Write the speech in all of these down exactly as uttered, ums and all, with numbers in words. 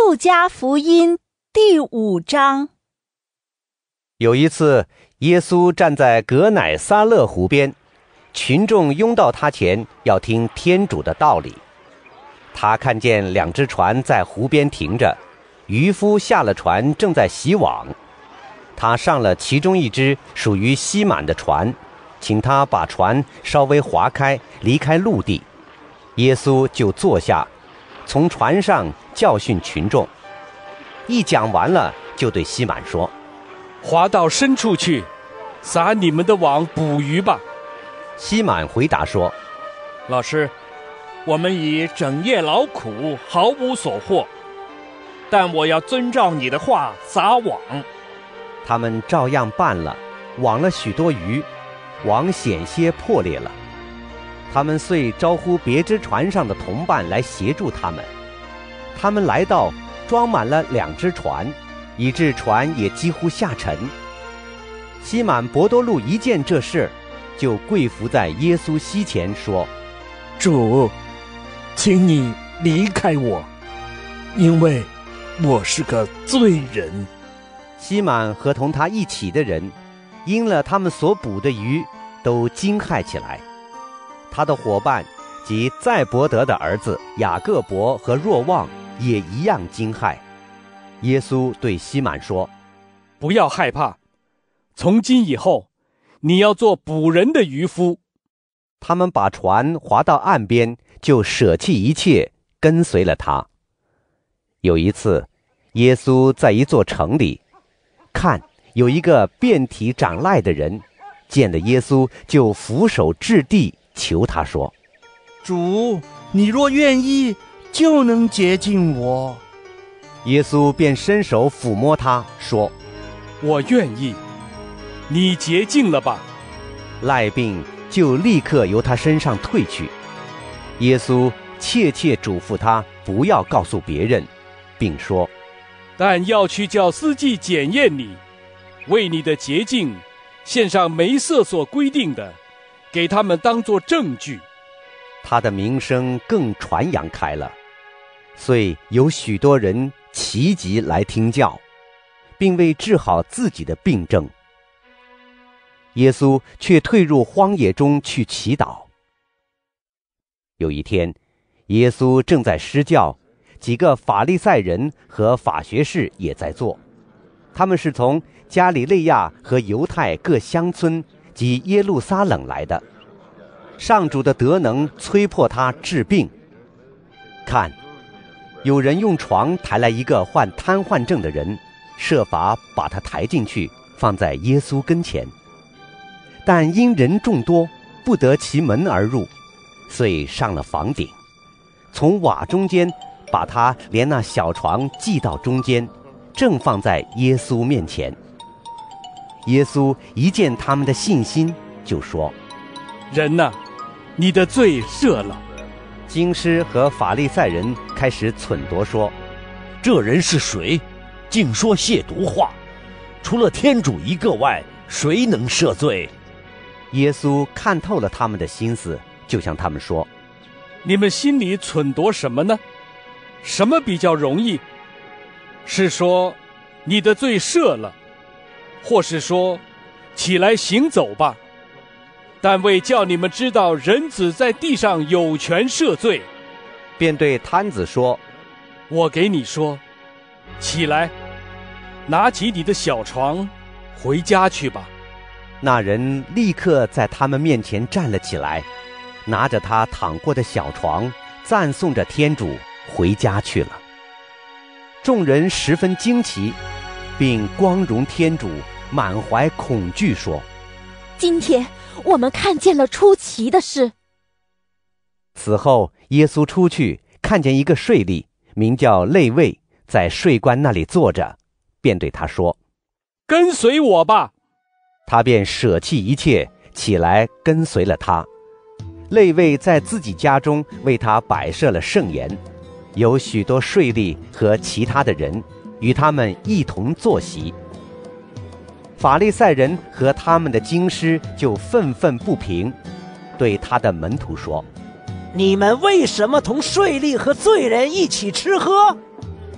路加福音第五章。 有一次，耶稣站在革乃撒勒湖边，群众拥到他前，要听天主的道理。他看见两只船在湖边停着，渔夫下了船，正在洗网。他上了其中一只属于西满的船，请他把船稍微划开，离开陆地。耶稣就坐下，从船上教训群众。一讲完了，就对西满说： 划到深处去，撒你们的网捕鱼吧。 西满回答说： 老师，我们已整夜劳苦，毫无所获，但我要遵照你的话撒网。 他们照样办了，网了许多鱼，网险些破裂了。他们遂招呼别只船上的同伴来协助他们。他们来到，装满了两只船，以致船也几乎下沉。西满伯多禄一见这事，就跪伏在耶稣膝前说： 主，请你离开我，因为我是个罪人。 西满和同他一起的人，因了他们所捕的鱼，都惊骇起来。他的伙伴即载伯德的儿子雅各伯和若望也一样惊骇。耶稣对西满说： 不要害怕，从今以后，你要做捕人的渔夫。 他们把船划到岸边，就舍弃一切，跟随了他。有一次，耶稣在一座城里，看有一个遍体长癞的人，见了耶稣，就俯首至地，求他说： 主，你若愿意，就能洁净我。 耶稣便伸手抚摸他，说： 我愿意，你洁净了吧。 赖病就立刻由他身上退去。耶稣切切嘱咐他不要告诉别人，并说： 但要去叫司祭检验你，为你的洁净献上梅瑟所规定的，给他们当作证据。 他的名声更传扬开了，遂有许多人齐集来听教，并为治好自己的病症。耶稣却退入荒野中去祈祷。有一天，耶稣正在施教，几个法利赛人和法学士也在做。他们是从加里肋亚和犹太各乡村及耶路撒冷来的。上主的德能催迫他治病。看，有人用床抬来一个患瘫痪症的人，设法把他抬进去，放在耶稣跟前。但因人众多，不得其门而入，遂上了房顶，从瓦中间把他连那小床系到中间，正放在耶稣面前。耶稣一见他们的信心，就说： 人哪，你的罪赦了。 经师和法利赛人开始忖度说： 这人是谁？竟说亵渎话！除了天主一个外，谁能赦罪？ 耶稣看透了他们的心思，就向他们说： 你们心里忖度什么呢？什么比较容易？是说你的罪赦了，或是说起来行走吧？但为叫你们知道人子在地上有权赦罪， 便对摊子说： 我给你说，起来，拿起你的小床，回家去吧。 那人立刻在他们面前站了起来，拿着他躺过的小床，赞颂着天主，回家去了。众人十分惊奇，并光荣天主，满怀恐惧，说： 今天我们看见了出奇的事。 此后，耶稣出去，看见一个税吏，名叫肋未，在税关那里坐着，便对他说： 跟随我吧。 他便舍弃一切，起来跟随了他。肋未在自己家中为他摆设了盛筵，有许多税吏和其他的人与他们一同坐席。法利赛人和他们的经师就愤愤不平，对他的门徒说： 你们为什么同税吏和罪人一起吃喝？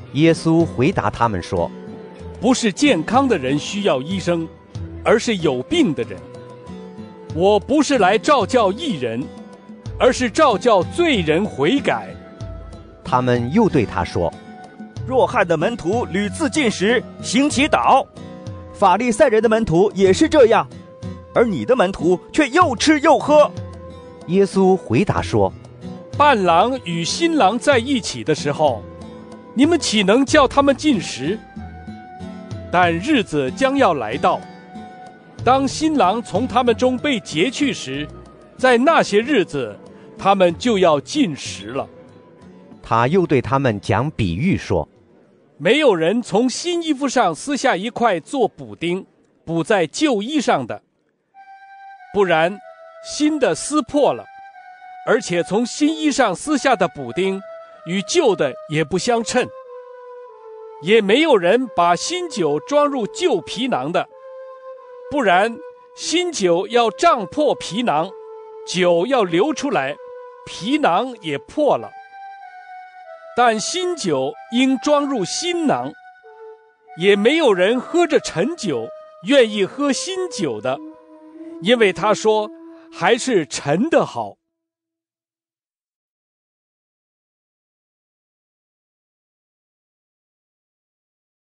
耶稣回答他们说： 不是健康的人需要医生，而是有病的人。我不是来召叫义人，而是召叫罪人悔改。 他们又对他说： 若翰的门徒屡次进食，行祈祷，法利赛人的门徒也是这样，而你的门徒却又吃又喝。 耶稣回答说： 伴郎与新郎在一起的时候，你们岂能叫他们进食？但日子将要来到，当新郎从他们中被劫去时，在那些日子，他们就要进食了。 他又对他们讲比喻说： 没有人从新衣服上撕下一块做补丁，补在旧衣上的，不然新的撕破了，而且从新衣上撕下的补丁与旧的也不相称。也没有人把新酒装入旧皮囊的，不然新酒要胀破皮囊，酒要流出来，皮囊也破了。但新酒应装入新囊。也没有人喝着陈酒愿意喝新酒的，因为他说还是陈的好。